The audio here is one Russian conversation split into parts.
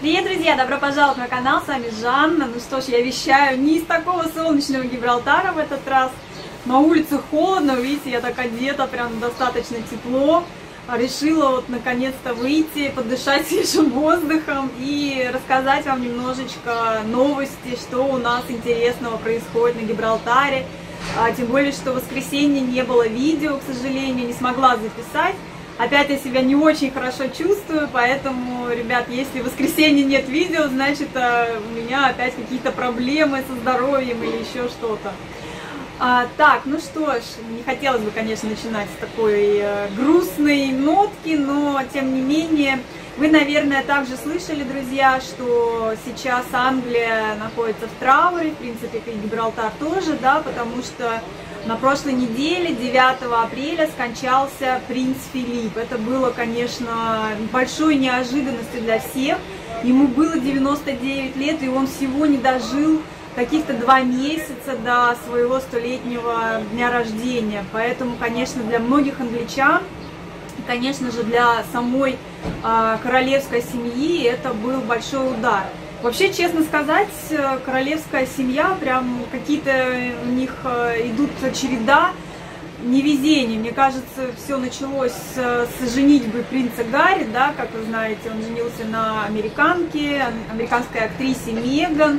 Привет, друзья! Добро пожаловать на канал, с вами Жанна. Ну что ж, я вещаю не из такого солнечного Гибралтара в этот раз. На улице холодно, видите, я так одета, прям достаточно тепло. Решила вот наконец-то выйти, подышать свежим воздухом и рассказать вам немножечко новости, что у нас интересного происходит на Гибралтаре. Тем более, что в воскресенье не было видео, к сожалению, не смогла записать. Опять я себя не очень хорошо чувствую, поэтому, ребят, если в воскресенье нет видео, значит, у меня опять какие-то проблемы со здоровьем или еще что-то. Так, ну что ж, не хотелось бы, конечно, начинать с такой грустной нотки, но, тем не менее, вы, наверное, также слышали, друзья, что сейчас Англия находится в трауре, в принципе, и Гибралтар тоже, да, потому что на прошлой неделе, 9 апреля, скончался принц Филипп. Это было, конечно, большой неожиданностью для всех. Ему было 99 лет, и он всего не дожил каких-то 2 месяца до своего 100-летнего дня рождения. Поэтому, конечно, для многих англичан, конечно же, для самой королевской семьи это был большой удар. Вообще, честно сказать, королевская семья, прям какие-то у них идут череда невезений. Мне кажется, все началось с женитьбы принца Гарри, да, как вы знаете, он женился на американке, американской актрисе Меган.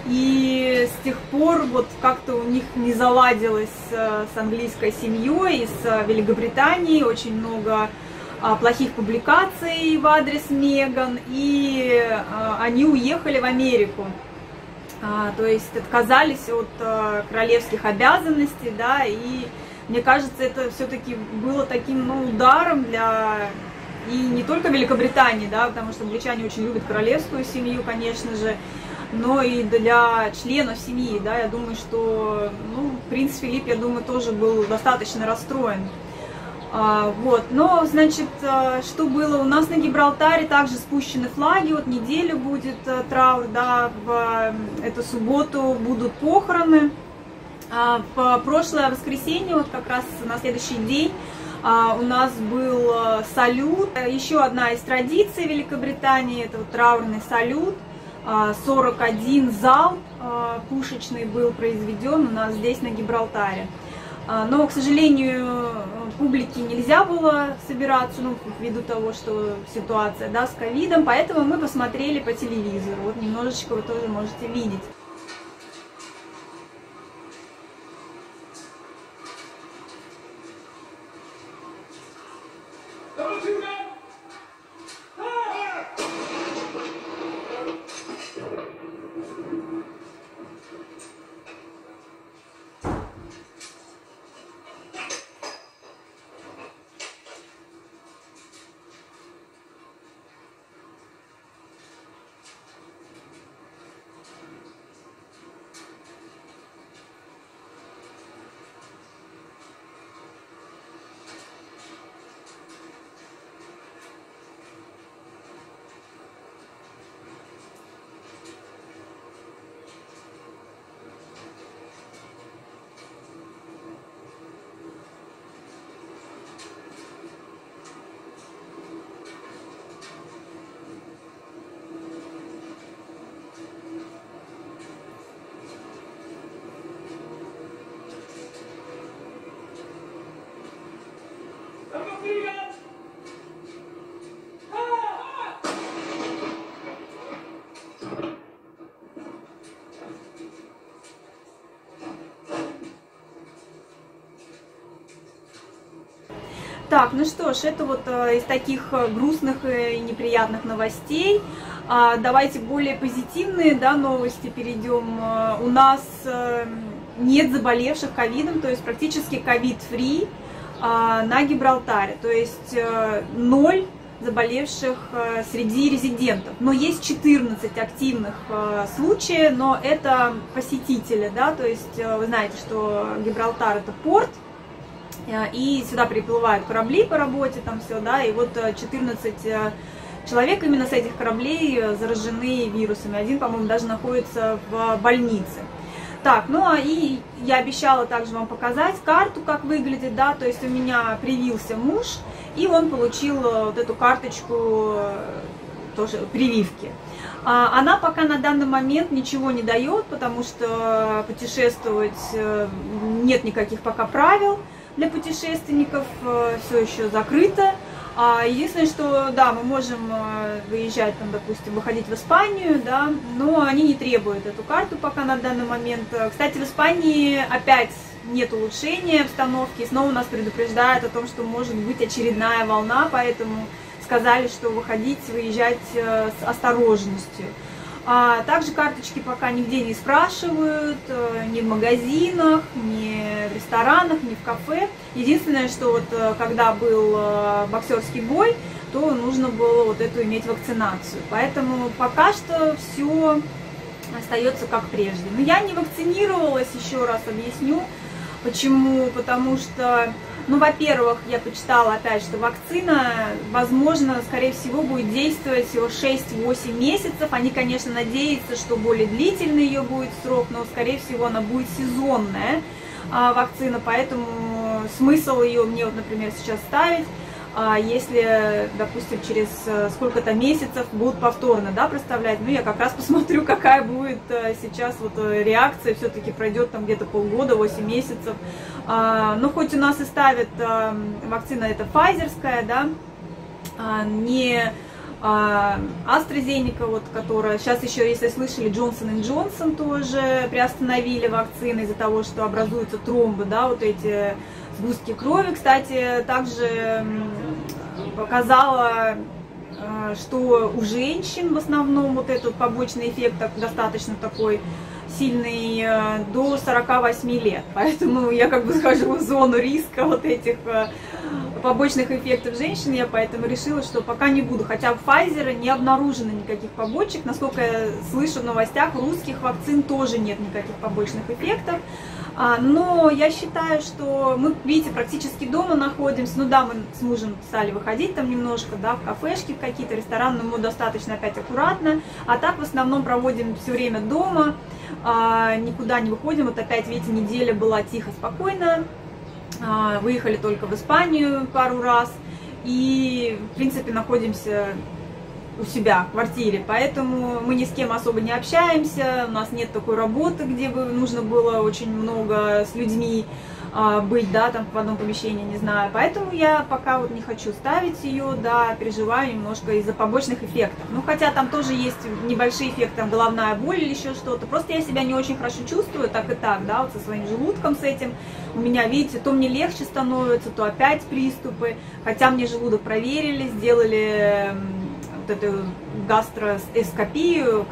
И с тех пор вот как-то у них не заладилось с английской семьей и с Великобританией, очень много плохих публикаций в адрес Меган, и они уехали в Америку, то есть отказались от королевских обязанностей, да, и мне кажется, это все-таки было таким, ударом для и не только Великобритании, да, потому что англичане очень любят королевскую семью, конечно же, но и для членов семьи, да, я думаю, что, принц Филипп, я думаю, тоже был достаточно расстроен. Вот, но, значит, что было у нас на Гибралтаре, также спущены флаги, вот неделю будет траур, да, в эту субботу будут похороны. В прошлое воскресенье, вот как раз на следующий день, у нас был салют. Еще одна из традиций Великобритании, это вот траурный салют. 41 залп пушечный был произведен у нас здесь на Гибралтаре. Но, к сожалению, публике нельзя было собираться, ввиду того, что ситуация, да, с ковидом, поэтому мы посмотрели по телевизору. Вот немножечко вы тоже можете видеть. Так, ну что ж, это вот из таких грустных и неприятных новостей. Давайте более позитивные, да, новости перейдем. У нас нет заболевших ковидом, то есть практически ковид-фри на Гибралтаре. То есть 0 заболевших среди резидентов. Но есть 14 активных случаев, но это посетители, да, то есть вы знаете, что Гибралтар это порт, и сюда приплывают корабли по работе, там все, да, и вот 14 человек именно с этих кораблей заражены вирусами. Один, по-моему, даже находится в больнице. Так, ну и я обещала также вам показать карту, как выглядит, да, то есть у меня привился муж, и он получил вот эту карточку тоже прививки. Она пока на данный момент ничего не дает, потому что путешествовать нет никаких пока правил для путешественников, все еще закрыто. Единственное, что да, мы можем выезжать, там, допустим, выходить в Испанию, да, но они не требуют эту карту пока на данный момент. Кстати, в Испании опять нет улучшения обстановки, снова нас предупреждают о том, что может быть очередная волна, поэтому сказали, что выезжать с осторожностью. Также карточки пока нигде не спрашивают, ни в магазинах, ни в ресторанах, ни в кафе. Единственное, что вот когда был боксерский бой, то нужно было вот эту иметь вакцинацию. Поэтому пока что все остается как прежде. Но я не вакцинировалась, еще раз объясню. Почему? Потому что, ну, во-первых, я почитала опять, что вакцина, возможно, скорее всего, будет действовать всего 6-8 месяцев. Они, конечно, надеются, что более длительный ее будет срок, но, скорее всего, она будет сезонная вакцина, поэтому смысл ее мне, вот, например, сейчас ставить, если, допустим, через сколько-то месяцев будут повторно, да, проставлять, ну, я как раз посмотрю, какая будет сейчас вот реакция, все-таки пройдет там где-то полгода, 8 месяцев, но хоть у нас и ставят вакцина эта файзерская, да, не AstraZeneca, вот, которая, сейчас еще, если слышали, Johnson & Johnson тоже приостановили вакцины из-за того, что образуются тромбы, да, вот эти сгустки крови. Кстати, также показала, что у женщин в основном вот этот побочный эффект достаточно такой сильный до 48 лет. Поэтому я как бы схожу в зону риска вот этих побочных эффектов женщин, я поэтому решила, что пока не буду. Хотя в Pfizer не обнаружено никаких побочек. Насколько я слышу в новостях, у русских вакцин тоже нет никаких побочных эффектов. Но я считаю, что мы, видите, практически дома находимся. Ну да, мы с мужем стали выходить там немножко, да, в кафешки, в какие-то рестораны, но мы достаточно опять аккуратно. А так в основном проводим все время дома, никуда не выходим. Вот опять, видите, неделя была тихо, спокойно. Выехали только в Испанию пару раз. И, в принципе, находимся у себя в квартире, поэтому мы ни с кем особо не общаемся, у нас нет такой работы, где бы нужно было очень много с людьми быть, да, там в одном помещении, не знаю, поэтому я пока вот не хочу ставить ее, да, переживаю немножко из-за побочных эффектов, ну, хотя там тоже есть небольшие эффекты, там головная боль или еще что-то, просто я себя не очень хорошо чувствую, так и так, да, вот со своим желудком, с этим, у меня, видите, то мне легче становится, то опять приступы, хотя мне желудок проверили, сделали эту гастроэндроскопию,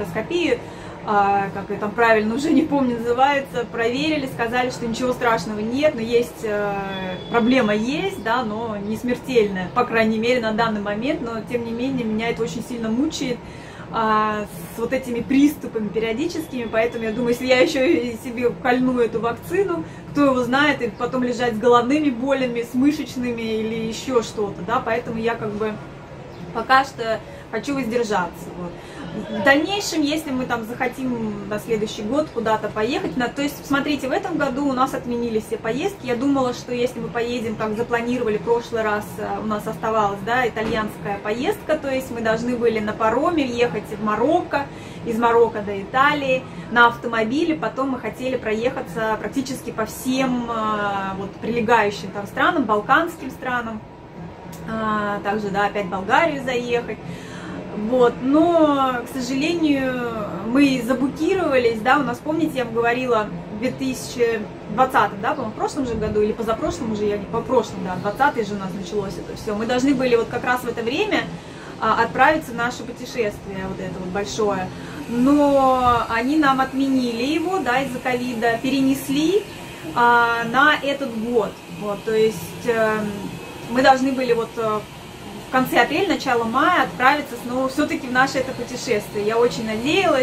как это там правильно, уже не помню, называется, проверили, сказали, что ничего страшного нет, но есть, проблема есть, да, но не смертельная, по крайней мере, на данный момент, но, тем не менее, меня это очень сильно мучает, с вот этими приступами периодическими, поэтому я думаю, если я еще себе кольну эту вакцину, кто его знает, и потом лежать с головными болями, с мышечными или еще что-то, да, поэтому я как бы пока что хочу воздержаться. Вот. В дальнейшем, если мы там захотим на следующий год куда-то поехать, то есть, смотрите, в этом году у нас отменили все поездки. Я думала, что если мы поедем, как запланировали в прошлый раз, у нас оставалась, да, итальянская поездка, то есть мы должны были на пароме ехать в Марокко, из Марокко до Италии, на автомобиле, потом мы хотели проехаться практически по всем вот, прилегающим там странам, балканским странам. Также, да, опять в Болгарию заехать, вот, но, к сожалению, мы заблокировались, да, у нас, помните, я вам говорила, в 2020, да, по-моему, в прошлом же году, или позапрошлом уже, я не, по прошлому, да, 20-й же у нас началось это все, мы должны были вот как раз в это время отправиться в наше путешествие, вот это вот большое, но они нам отменили его, да, из-за ковида, перенесли на этот год, вот, то есть мы должны были вот в конце апреля, начало мая отправиться снова все-таки в наше это путешествие. Я очень надеялась,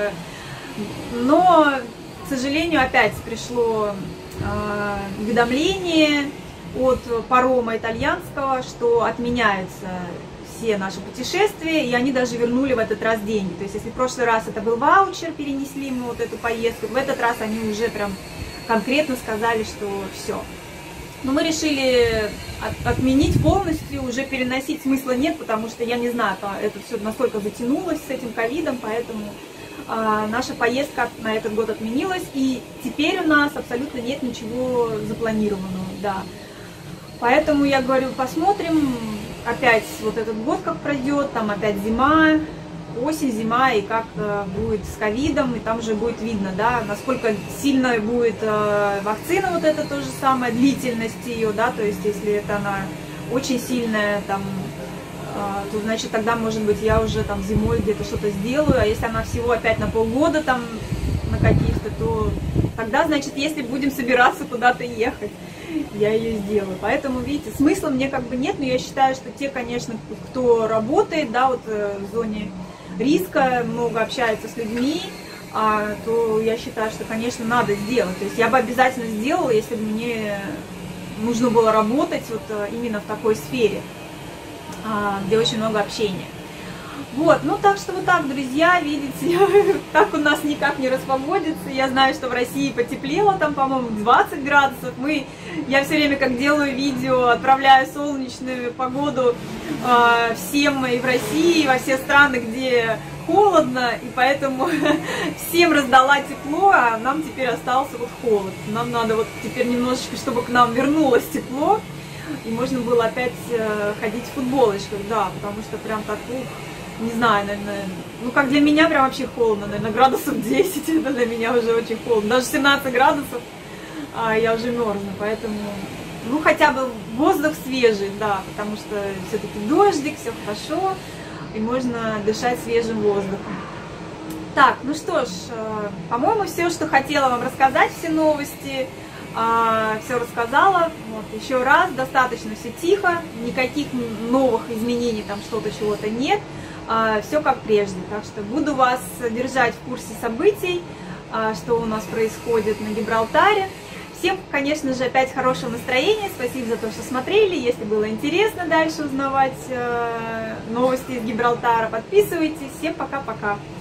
но, к сожалению, опять пришло уведомление от парома итальянского, что отменяются все наши путешествия, и они даже вернули в этот раз деньги. То есть, если в прошлый раз это был ваучер, перенесли мы вот эту поездку, в этот раз они уже прям конкретно сказали, что все. Но мы решили отменить полностью, уже переносить смысла нет, потому что я не знаю, это все настолько затянулось с этим ковидом, поэтому наша поездка на этот год отменилась, и теперь у нас абсолютно нет ничего запланированного, да. Поэтому я говорю, посмотрим опять вот этот год как пройдет, там опять зима, осень, зима, и как будет с ковидом, и там уже будет видно, да, насколько сильно будет вакцина, вот это то же самое, длительность ее, да, то есть если это она очень сильная, там, то значит тогда, может быть, я уже там зимой где-то что-то сделаю, а если она всего опять на полгода там на каких-то, то тогда, значит, если будем собираться куда-то ехать, я ее сделаю. Поэтому, видите, смысла мне как бы нет, но я считаю, что те, конечно, кто работает, да, вот в зоне риска, много общается с людьми, то я считаю, что, конечно, надо сделать. То есть я бы обязательно сделала, если бы мне нужно было работать вот именно в такой сфере, где очень много общения. Вот, ну так что вот так, друзья, видите, так у нас никак не распогодится. Я знаю, что в России потеплело, там, по-моему, 20 градусов. Я все время, как делаю видео, отправляю солнечную погоду всем и в России, и во все страны, где холодно, и поэтому всем раздала тепло, а нам теперь остался вот холод. Нам надо вот теперь немножечко, чтобы к нам вернулось тепло, и можно было опять ходить в футболочках, да, потому что прям так, не знаю, наверное, ну как для меня прям вообще холодно, наверное, градусов 10, это для меня уже очень холодно, даже 17 градусов я уже мерзну, поэтому, ну хотя бы воздух свежий, да, потому что все-таки дождик, все хорошо, и можно дышать свежим воздухом. Так, ну что ж, по-моему, все, что хотела вам рассказать, все новости, все рассказала. Вот, еще раз, достаточно все тихо, никаких новых изменений, там что-то, чего-то нет. Все как прежде. Так что буду вас держать в курсе событий, что у нас происходит на Гибралтаре. Всем, конечно же, опять хорошего настроения. Спасибо за то, что смотрели. Если было интересно дальше узнавать новости из Гибралтара, подписывайтесь. Всем пока-пока.